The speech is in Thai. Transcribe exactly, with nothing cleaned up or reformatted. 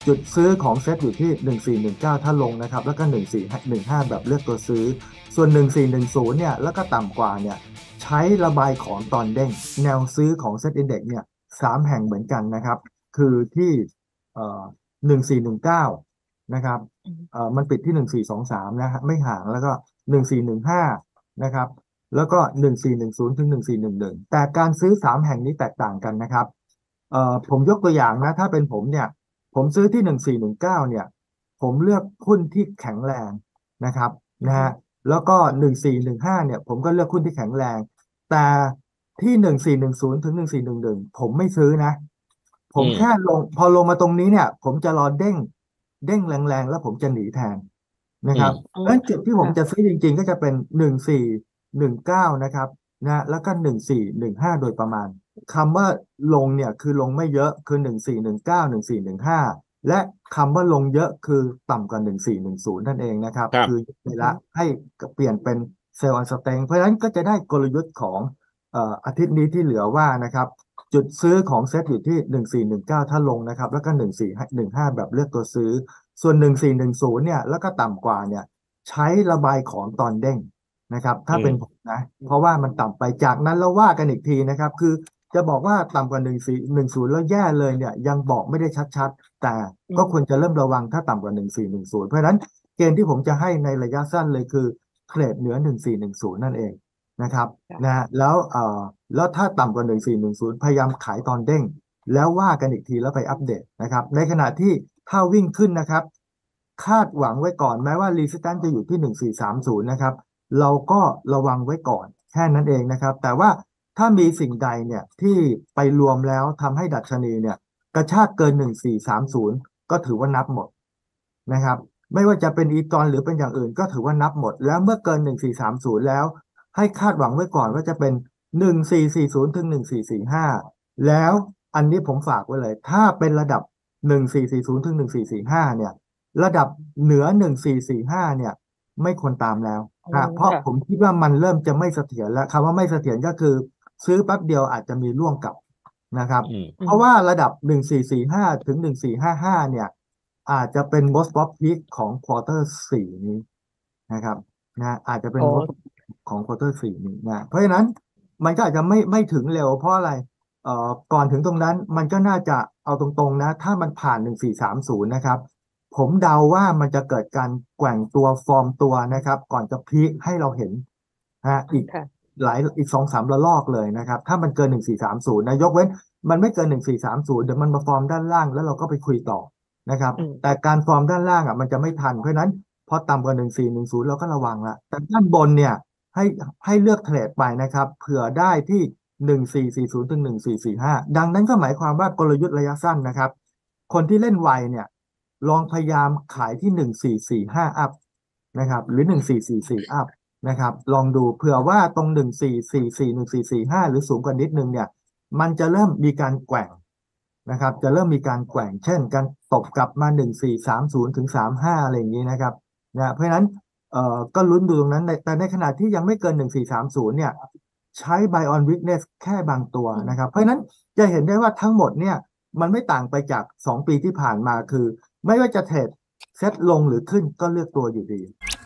จุดซื้อของเซตอยู่ที่หนึ่งสี่หนึ่งเก้าถ้าลงนะครับแล้วก็หนึ่งสี่หนึ่งห้าแบบเลือกตัวซื้อส่วนหนึ่งสี่หนึ่งศูนย์เนี่ยแล้วก็ต่ำกว่าเนี่ยใช้ระบายของตอนเด้งแนวซื้อของเซตอินเด็กซ์เนี่ยสามแห่งเหมือนกันนะครับคือที่เอ่อหนึ่งสี่หนึ่งเก้านะครับเอ่อมันปิดที่หนึ่งสี่สองสามนะฮะไม่ห่างแล้วก็หนึ่งสี่หนึ่งห้านะครับแล้วก็หนึ่งสี่หนึ่งศูนย์ถึงหนึ่งสี่หนึ่งหนึ่งแต่การซื้อสามแห่งนี้แตกต่างกันนะครับเอ่อผมยกตัวอย่างนะถ้าเป็นผมเนี่ยผมซื้อที่หนึ่งสี่หนึ่งเก้าเนี่ยผมเลือกหุ้นที่แข็งแรงนะครับนะฮะแล้วก็หนึ่งสี่หนึ่งห้าเนี่ยผมก็เลือกหุ้นที่แข็งแรงแต่ที่หนึ่งสี่หนึ่งศูนย์ถึงหนึ่งสี่หนึ่งหนึ่งผมไม่ซื้อนะผมแค่ลงพอลงมาตรงนี้เนี่ยผมจะรอเด้งเด้งแรงๆแล้วผมจะหนีแทนนะครับเพราะฉะนั้นจุดที่ผมจะซื้อจริงๆก็จะเป็นหนึ่งสี่หนึ่งเก้านะครับนะแล้วก็หนึ่งสี่หนึ่งห้าโดยประมาณคำว่าลงเนี่ยคือลงไม่เยอะคือหนึ่งสี่หนึ่งเก้าหนึ่งสี่หนึ่งห้าและคำว่าลงเยอะคือต่ำกว่าหนึ่งสี่หนึ่งศูนย์นั่นเองนะครับครับคือเวลาให้เปลี่ยนเป็นเซลล์ออนสเตงเพราะฉะนั้นก็จะได้กลยุทธ์ของเอ่ออาทิตย์นี้ที่เหลือว่านะครับจุดซื้อของเซตอยู่ที่หนึ่งสี่หนึ่งเก้าถ้าลงนะครับแล้วก็หนึ่งสี่หนึ่งห้าแบบเลือกตัวซื้อส่วนหนึ่งสี่หนึ่งศูนย์เนี่ยแล้วก็ต่ำกว่าเนี่ยใช้ระบายของตอนเด้งนะครับถ้าอืมเป็นผมนะเพราะว่ามันต่ำไปจากนั้นแล้วว่ากันอีกทีนะครับคือจะบอกว่าต่ำกว่าหนึ่งสี่หนึ่งศูนย์แล้วแย่เลยเนี่ยยังบอกไม่ได้ชัดๆแต่ก็ควรจะเริ่มระวังถ้าต่ำกว่าหนึ่งสี่หนึ่งศูนย์เพราะฉะนั้นเกณฑ์ที่ผมจะให้ในระยะสั้นเลยคือเทรดเหนือหนึ่งสี่หนึ่งศูนย์นั่นเองนะครับนะฮะแล้วเอ่อแล้วถ้าต่ำกว่าหนึ่งสี่หนึ่งศูนย์พยายามขายตอนเด้งแล้วว่ากันอีกทีแล้วไปอัปเดตนะครับในขณะที่ถ้าวิ่งขึ้นนะครับคาดหวังไว้ก่อนแม้ว่ารีสิสแตนซ์จะอยู่ที่หนึ่งสี่สามศูนย์นะครับเราก็ระวังไว้ก่อนแค่นั้นเองนะครับแต่ว่าถ้ามีสิ่งใดเนี่ยที่ไปรวมแล้วทำให้ดัชนีเนี่ยกระชากเกินหนึ่งสี่สามศูนย์ก็ถือว่านับหมดนะครับไม่ว่าจะเป็นอีตอนหรือเป็นอย่างอื่นก็ถือว่านับหมดแล้วเมื่อเกินหนึ่งสี่สามศูนย์แล้วให้คาดหวังไว้ก่อนว่าจะเป็นหนึ่งสี่สี่ศูนย์ถึงหนึ่งสี่สี่ห้าแล้วอันนี้ผมฝากไว้เลยถ้าเป็นระดับหนึ่งสี่สี่ศูนย์ถึงหนึ่งสี่สี่ห้าเนี่ยระดับเหนือหนึ่งสี่สี่ห้าเนี่ยไม่ควรตามแล้วอืฮะมเพราะค่ะผมคิดว่ามันเริ่มจะไม่เสถียรแล้วคำว่าไม่เสถียรก็คือซื้อแป๊บเดียวอาจจะมีร่วงกลับนะครับอืมอืมเพราะว่าระดับหนึ่งสี่สี่ห้าถึงหนึ่งสี่ห้าห้าเนี่ยอาจจะเป็น most top peak ของควอเตอร์สี่นี้นะครับนะอาจจะเป็นโอ้ most top peak ของควอเตอร์สี่นี้นะเพราะฉะนั้นมันก็อาจจะไม่ไม่ถึงเร็วเพราะอะไรเอ่อก่อนถึงตรงนั้นมันก็น่าจะเอาตรงๆนะถ้ามันผ่านหนึ่งสี่สามศูนย์นะครับผมเดาว่ามันจะเกิดการแกว่งตัวฟอร์มตัวนะครับก่อนจะพีคให้เราเห็นฮะอีกค่ะหลายอีกสองสามระลอกเลยนะครับถ้ามันเกินหนึ่งสี่สามศูนย์นะยกเว้นมันไม่เกินหนึ่งสี่สามศูนย์เดี๋ยวมันมาฟอร์มด้านล่างแล้วเราก็ไปคุยต่อนะครับอืมแต่การฟอร์มด้านล่างอ่ะมันจะไม่ทันเพราะฉะนั้นพอต่ำกว่าหนึ่งสี่หนึ่งศูนย์เราก็ระวังละแต่ด้านบนเนี่ยให้ให้เลือกเทรดไปนะครับเผื่อได้ที่หนึ่งสี่สี่ศูนย์ถึงหนึ่งสี่สี่ห้าดังนั้นก็หมายความว่ากลยุทธ์ระยะสั้นนะครับคนที่เล่นไวเนี่ยลองพยายามขายที่หนึ่งสี่สี่ห้าอัพนะครับหรือหนึ่งสี่สี่สี่อัพ นะครับลองดูเผื่อว่าตรงหนึ่งสี่สี่สี่หนึ่งสี่สี่ห้าหรือสูงกว่านิดนึงเนี่ยมันจะเริ่มมีการแกว่งนะครับจะเริ่มมีการแกว่งเช่นการตกกลับมาหนึ่งสี่สามศูนย์ถึงสามห้าอะไรอย่างนี้นะครับนะเพราะฉะนั้นเอ่อก็ลุ้นดูตรงนั้นแต่ในขณะที่ยังไม่เกินหนึ่งสี่สามศูนย์เนี่ยใช้ buy on weakness แค่บางตัวนะครับเพราะฉะนั้นจะเห็นได้ว่าทั้งหมดเนี่ยมันไม่ต่างไปจากสองปีที่ผ่านมาคือไม่ว่าจะเทรดเซ็ตลงหรือขึ้นก็เลือกตัวอยู่ดี